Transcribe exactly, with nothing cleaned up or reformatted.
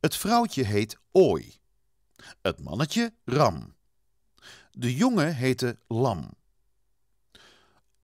Het vrouwtje heet Ooi. Het mannetje Ram. De jongen heette Lam.